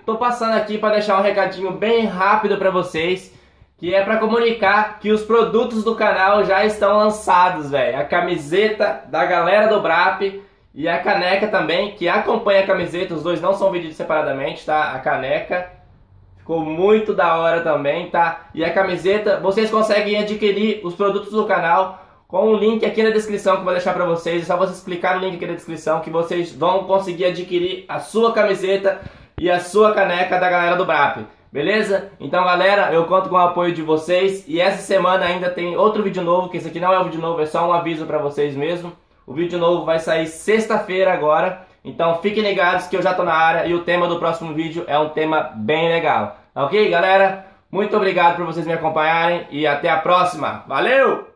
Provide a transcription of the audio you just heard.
tô passando aqui para deixar um recadinho bem rápido para vocês, que é para comunicar que os produtos do canal já estão lançados, velho. A camiseta da galera do BRAP e a caneca também, que acompanha a camiseta. Os dois não são vendidos separadamente, tá? A caneca ficou muito da hora também, tá? E a camiseta, vocês conseguem adquirir os produtos do canal com um link aqui na descrição que eu vou deixar para vocês. É só vocês clicar no link aqui na descrição que vocês vão conseguir adquirir a sua camiseta e a sua caneca da galera do BRAP. Beleza? Então, galera, eu conto com o apoio de vocês. E essa semana ainda tem outro vídeo novo, que esse aqui não é um vídeo novo, é só um aviso para vocês mesmo. O vídeo novo vai sair sexta-feira agora. Então, fiquem ligados que eu já tô na área e o tema do próximo vídeo é um tema bem legal. Ok, galera? Muito obrigado por vocês me acompanharem e até a próxima. Valeu!